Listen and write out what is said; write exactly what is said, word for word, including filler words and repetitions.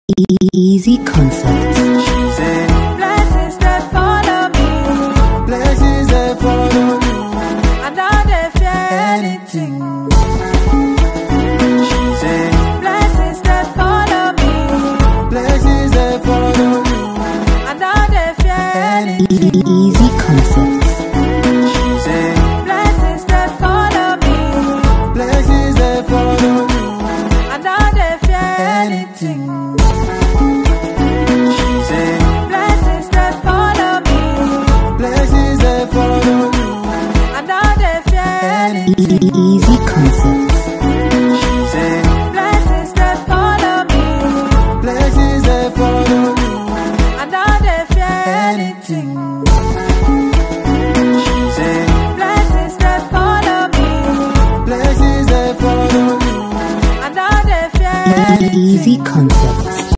Easy concepts. Blessings that follow me, Blessings that follow me, and now they fear anything. Blessings that follow me, blessings that follow me, and now they fear anything. Easy concepts. Blessings that follow me, blessings that follow me, and now they fear anything. Blessings that follow me, blessings that follow me, and now they fear anything. Easy concepts. Blessings that follow me, blessings that follow me, and now they fear anything. Blessings that follow me, blessings that follow me, and now they fear anything. Easy concepts.